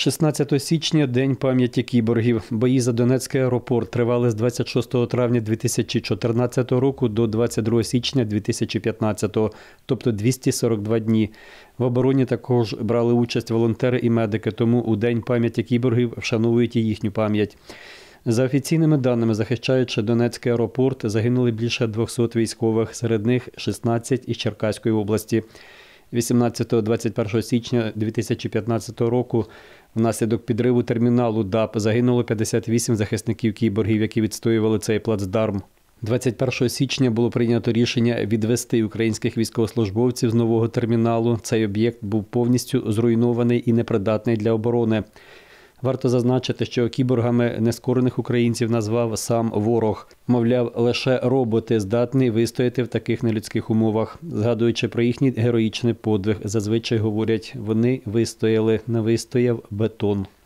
16 січня – День пам'яті кіборгів. Бої за Донецький аеропорт тривали з 26 травня 2014 року до 22 січня 2015, тобто 242 дні. В обороні також брали участь волонтери і медики, тому у День пам'яті кіборгів вшановують і їхню пам'ять. За офіційними даними, захищаючи Донецький аеропорт, загинули більше 200 військових, серед них 16 із Черкаської області. 18-21 січня 2015 року внаслідок підриву терміналу ДАП загинуло 58 захисників кіборгів, які відстоювали цей плацдарм. 21 січня було прийнято рішення відвести українських військовослужбовців з нового терміналу. Цей об'єкт був повністю зруйнований і непридатний для оборони. Варто зазначити, що кіборгами нескорених українців назвав сам ворог. Мовляв, лише роботи здатні вистояти в таких нелюдських умовах. Згадуючи про їхній героїчний подвиг, зазвичай говорять, вони вистояли, не вистояв бетон.